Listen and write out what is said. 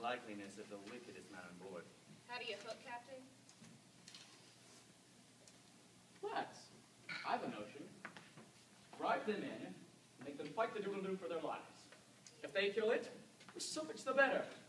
likeliness of the wickedest man on board. How do you hook, Captain? Let's. I've a notion. Bribe them in, make them fight the doodle-doo for their lives. If they kill it, so much the better.